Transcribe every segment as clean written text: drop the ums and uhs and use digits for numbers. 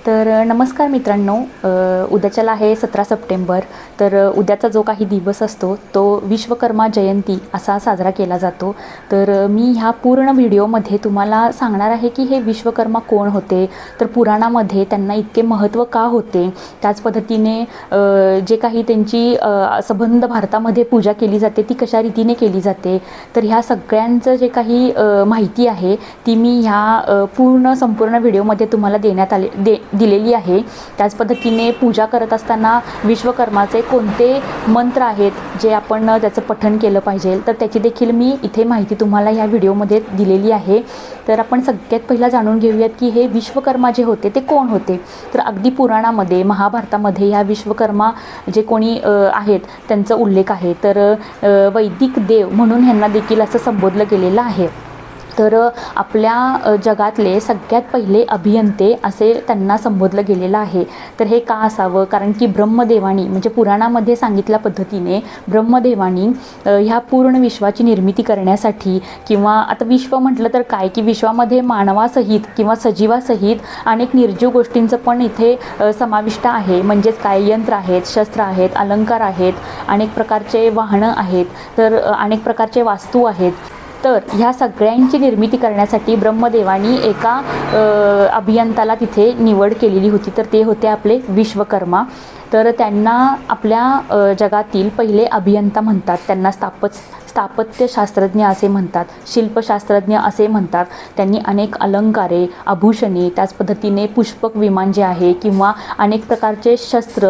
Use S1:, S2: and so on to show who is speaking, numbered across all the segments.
S1: तर नमस्कार मित्रांनो, उद्याच्याला आहे 17 सप्टेंबर. तर उद्याचा जो काही दिवस असतो तो विश्वकर्मा जयंती असा साजरा केला जातो. तर मी ह्या पूर्ण व्हिडिओमध्ये तुम्हाला सांगणार आहे की हे विश्वकर्मा कोण होते, तर पुराणामध्ये त्यांना इतके महत्त्व का होते, त्याच पद्धतीने जे काही त्यांची संबंध भारतामध्ये पूजा केली जाते ती कशा रीतीने केली जाते, तर ह्या सगळ्यांचं जे काही माहिती आहे ती मी ह्या संपूर्ण व्हिडिओमध्ये तुम्हाला दिलेली आहे. त्याच पद्धतीने पूजा करत असताना विश्वकर्माचे कोणते मंत्र आहेत जे आपण त्याचं पठण केलं पाहिजे, तर त्याची देखील मी इथे माहिती तुम्हाला ह्या व्हिडिओमध्ये दिलेली आहे. तर आपण सगळ्यात पहिला जाणून घेऊयात की हे विश्वकर्मा जे होते ते कोण होते. तर अगदी पुराणामध्ये, महाभारतामध्ये ह्या विश्वकर्मा जे कोणी आहेत त्यांचा उल्लेख आहे. तर वैदिक देव म्हणून ह्यांना देखील असं संबोधलं गेलेलं आहे. तर आपल्या जगातले सगळ्यात पहिले अभियंते असे त्यांना संबोधलं गेलेलं आहे. तर हे का असावं, कारण की ब्रह्मदेवानी म्हणजे पुराणामध्ये सांगितल्या पद्धतीने ब्रह्मदेवानी ह्या पूर्ण विश्वाची निर्मिती करण्यासाठी, किंवा आता विश्व म्हटलं तर काय की विश्वामध्ये मानवासहित किंवा सजीवासहित अनेक निर्जीव गोष्टींचं पण इथे समाविष्ट आहे. म्हणजेच काय, यंत्र आहेत, शस्त्र आहेत, अलंकार आहेत, अनेक प्रकारचे वाहनं आहेत, तर अनेक प्रकारचे वास्तू आहेत. तर ह्या सगळ्यांची निर्मिती करण्यासाठी ब्रह्मदेवानी एका अभियंताला तिथे निवड केलेली होती. तर ते होते आपले विश्वकर्मा. तर त्यांना आपल्या जगातील पहिले अभियंता म्हणतात. त्यांना स्थापत्यशास्त्रज्ञ असे म्हणतात, शिल्पशास्त्रज्ञ असे म्हणतात. त्यांनी अनेक अलंकारे, आभूषणे, त्याच पद्धतीने पुष्पक विमान जे आहे किंवा अनेक प्रकारचे शस्त्र,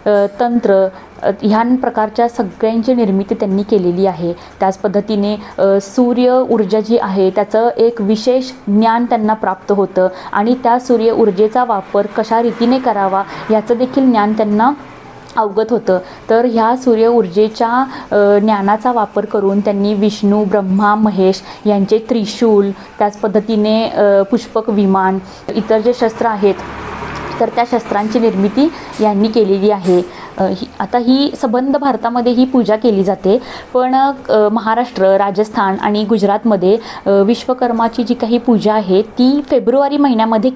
S1: तंत्र, ह्या प्रकारच्या सगळ्यांची निर्मिती त्यांनी केलेली आहे. त्याच पद्धतीने सूर्य ऊर्जा जी आहे त्याचं एक विशेष ज्ञान त्यांना प्राप्त होतं आणि त्या सूर्य ऊर्जेचा वापर कशा रीतीने करावा याचं देखील ज्ञान त्यांना अवगत होतं. तर ह्या सूर्य ऊर्जेच्या ज्ञानाचा वापर करून त्यांनी विष्णू, ब्रह्मा, महेश यांचे त्रिशूल, त्याच पद्धतीने पुष्पक विमान, इतर जे शस्त्र आहेत तर त्या शस्त्रांची निर्मिती यांनी केलेली आहे. आता ही संबंध भारतामध्ये ही पूजा केली जाते, पण महाराष्ट्र, राजस्थान आणि गुजरातमध्ये विश्वकर्माची जी काही पूजा आहे ती फेब्रुवारी महिन्यामध्ये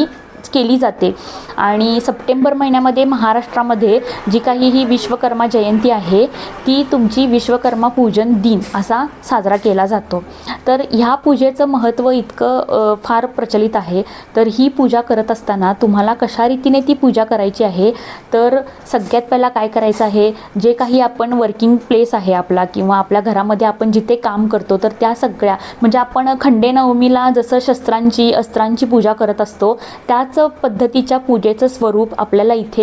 S1: केली जाते. आणि सप्टेंबर महिन्यामध्ये महाराष्ट्रामध्ये जी काही ही विश्वकर्मा जयंती आहे ती तुमची विश्वकर्मा पूजन दिन असा साजरा केला जातो. तर ह्या पूजेचं महत्त्व इतकं फार प्रचलित आहे. तर ही पूजा करत असताना तुम्हाला कशा रीतीने ती पूजा करायची आहे, तर सगळ्यात पहिला काय करायचं आहे, जे काही आपण वर्किंग प्लेस आहे आपला किंवा आपल्या घरामध्ये आपण जिथे काम करतो तर त्या सगळ्या, म्हणजे आपण खंडेनवमीला जसं शस्त्रांची, अस्त्रांची पूजा करत असतो त्याच पद्धतीच्या पूजेचं स्वरूप आपल्याला इथे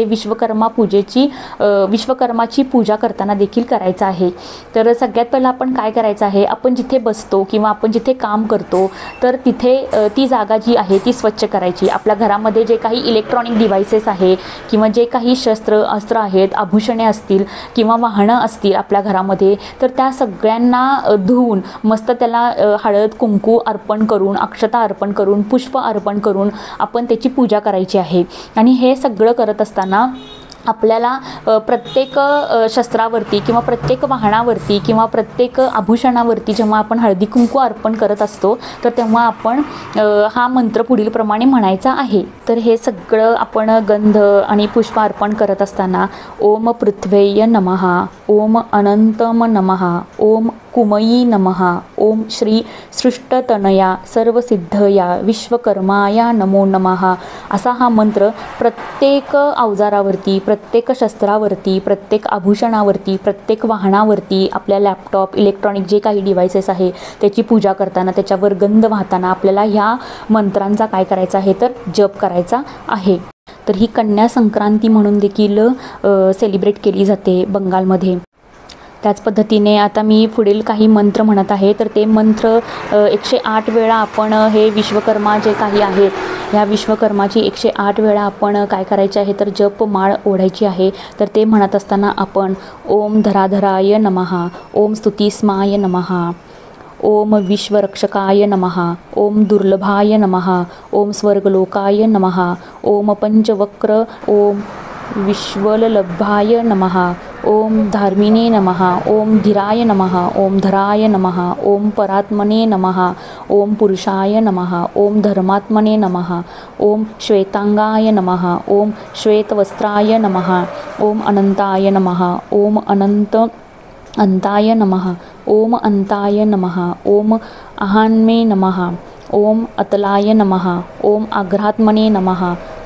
S1: विश्वकर्माची पूजा करताना देखील करायचं आहे. तर सगळ्यात पहिला आपण काय करायचं आहे, आपण जिथे बसतो किंवा आपण जिथे काम करतो तर तिथे ती जागा जी आहे ती स्वच्छ करायची. आपल्या घरामध्ये जे काही इलेक्ट्रॉनिक डिव्हाइसेस आहे किंवा जे काही अस्त्र आहेत, आभूषणे असतील किंवा वाहनं असतील आपल्या घरामध्ये, तर त्या सगळ्यांना धुवून मस्त त्याला हळद कुंकू अर्पण करून, अक्षता अर्पण करून, पुष्प अर्पण करून आपण त्याची पूजा करायची आहे. आणि हे सगळं करत असताना आपल्याला प्रत्येक शस्त्रावरती किंवा प्रत्येक वाहनावरती किंवा प्रत्येक आभूषणावरती जेव्हा आपण हळदी कुंकू अर्पण करत असतो तर तेव्हा आपण हा मंत्र पुढील प्रमाणे म्हणायचा आहे. तर हे सगळं आपण गंध आणि पुष्प अर्पण करत असताना ओम पृथ्वेय नमः, ओम अनंतम नमः, ओम कुमयी नमः, ओम श्री सृष्टतनया सर्वसिद्धया विश्वकर्माया नमो नमः असा हा मंत्र प्रत्येक अवजारावरती, प्रत्येक शस्त्रावरती, प्रत्येक आभूषणावरती, प्रत्येक वाहनावरती, आपल्या लॅपटॉप, इलेक्ट्रॉनिक जे काही डिव्हाइसेस आहे त्याची पूजा करताना, त्याच्यावर गंध वाहताना आपल्याला ह्या मंत्रांचा काय करायचा आहे, तर जप करायचा आहे. तर ही कन्या संक्रांती म्हणून देखील सेलिब्रेट केली जाते बंगालमध्ये. त्याच पद्धतीने आता मी पुढील काही मंत्र म्हणत आहे. तर ते मंत्र 108 वेळा आपण हे विश्वकर्मा जे काही आहेत ह्या विश्वकर्माची 108 वेळा आपण काय करायचे आहे, तर जप माळ ओढायची आहे. तर ते म्हणत असताना आपण ओम धराधराय नमः, ओम स्तुतिस्माय नमः, ओम विश्वरक्षकाय नमः, ओम दुर्लभाय नमः, ओम स्वर्गलोकाय नमः, ओम पंचवक्र, ओम विश्वललभाय नमः, ओम धार्मिणे नमः। ओम धीराय नमः। ओम धराय नमः। ओम परात्मने नमः। ओम पुरुषाय नमः। ओम धर्मात्मने नमः। ओम श्वेतांगाय नमः। ओम श्वेतवस्त्राय नमः। ओम अनंताय नमः। ओम अंताय नमः। ओम अंताय नमः। ओम अहान्मे नमः। ओम अतलाय नमः। ओम आघ्रात्मने नमः।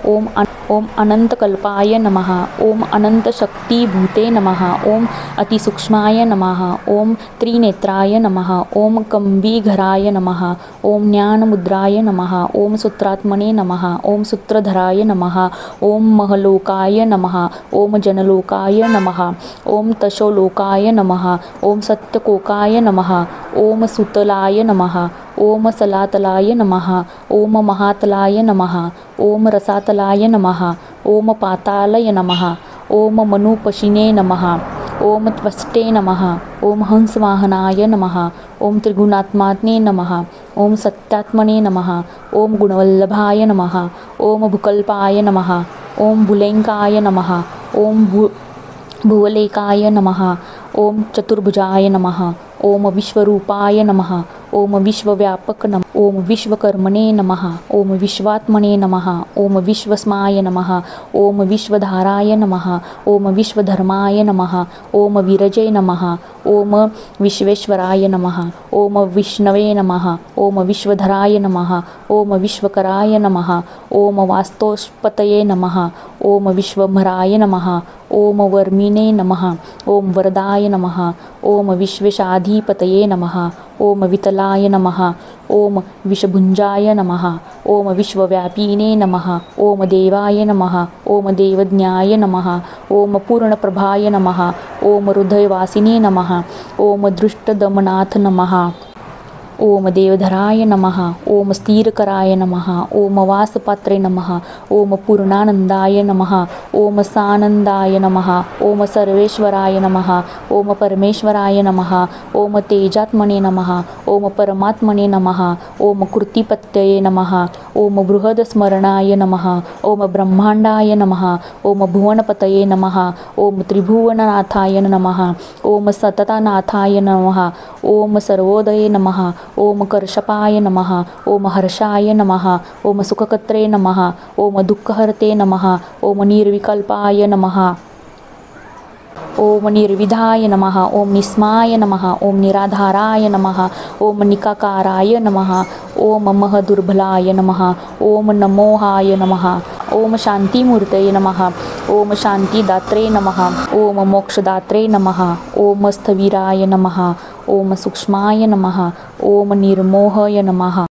S1: ओम अनंतकल्पाय नमः। ओम अनंतशक्तिभूते नमः। ओम अतिसूक्ष्माय नमः। ओम त्रिनेत्राय नमः। ओम कम्बीघराय नमः। ओम ज्ञानमुद्राय नमः। ओम सूत्रात्मने नमः। ओम सूत्रधराय नमः। ओम महलोकाय नमः। ओम जनलोकाय नमः। ओम तशोलोकाय नमः। ओम सत्यकोकाय नमः। ओम सुतलाय नमः। ओम सलातलाय नमः। ओम महातलाय नमः। ओम रसातलाय नमः। ओम पातालय नमः। ओम मनुपशिने नमः। ओम त्वष्टे नमः। ओम हंसवाहनाय नमः। ओम त्रिगुणात्मात्मने नमः। ओम सत्यात्मने नमः। ओम गुणवल्लभाय नमः। ओम भूकल्पाय नमः। ओम भूलेङ्काय नमः। ओम भुवलेकाय नमः। ओम चतुर्भुजाय नमः। ओम विश्वरूपाय नमः। ओम विश्वव्यापक नमः। ओम विश्वकर्मणे नमः। ओम विश्वात्मने नमः। ओम विश्वस्माय नमः। ओम विश्वधाराय नमः। ओम विश्वधर्माय नमः। ओम विरजे नमः। ओम विश्वेश्वराय नमः। ओम विष्णवे नमः। ओम विश्वधराय नमः। ओम विश्वकराय नमः। ओम वास्तोष्पतये नमः। ओम विश्वभराय नमः। ओम वर्मिणे नमः। ओम वरदाय नमः। ओम विश्वेशाधिपतये नमः। ओम वितलाय नमः। ओम विषभुञ्जाय नमः। ओम विश्वव्यापिने नमः। ओम देवाय नमः। ओम देवज्ञाय नमः। ओम पूर्णप्रभाय नमः। ओम हृदयवासिने नमः। ओम दृष्टदमनाथ नमः। ओम देवधराय नमः। ओम स्थिरकराय नमः। ओम वासपात्रे नमः। ओम पूर्णानंदाय नमः। ओम सानंदाय नमः। ओम सर्वेश्वराय नमः। ओम परमेश्वराय नमः। ओम तेजात्मने नमः। ओम परमात्मने नमः। ओम कृतिपत्यये नमः। ओम बृहदस्मरणाय नमः। ओम ब्रह्मांडाय नमः। ओम भुवनपतये नमः। ओम त्रिभुवननाथाय नमः। ओम सततानाथाय नमः। ओम सर्वोदये नमः। ओम कर्षपाय नमः। ओम हर्षाय नमः। ओम सुखकर्त्रे नमः। ओम दुःखहर्ते नमः। ओम निर्विकल्पाय नमः। ओम निर्विधाय नमः। ओम निस्माय नमः। ओम निराधाराय नमः। ओम निकाकाराय नमः। ओम महदुर्बलाय नमः। ओम नमोहाय नमः। ओम शांतिमूर्तये नमः। ओम शांतिदात्रे नमः। ओम मोक्षदात्रे नमः। ओम स्थविराय नमः। ओम सूक्ष्माय नमः। ओम निर्मोहय नमः।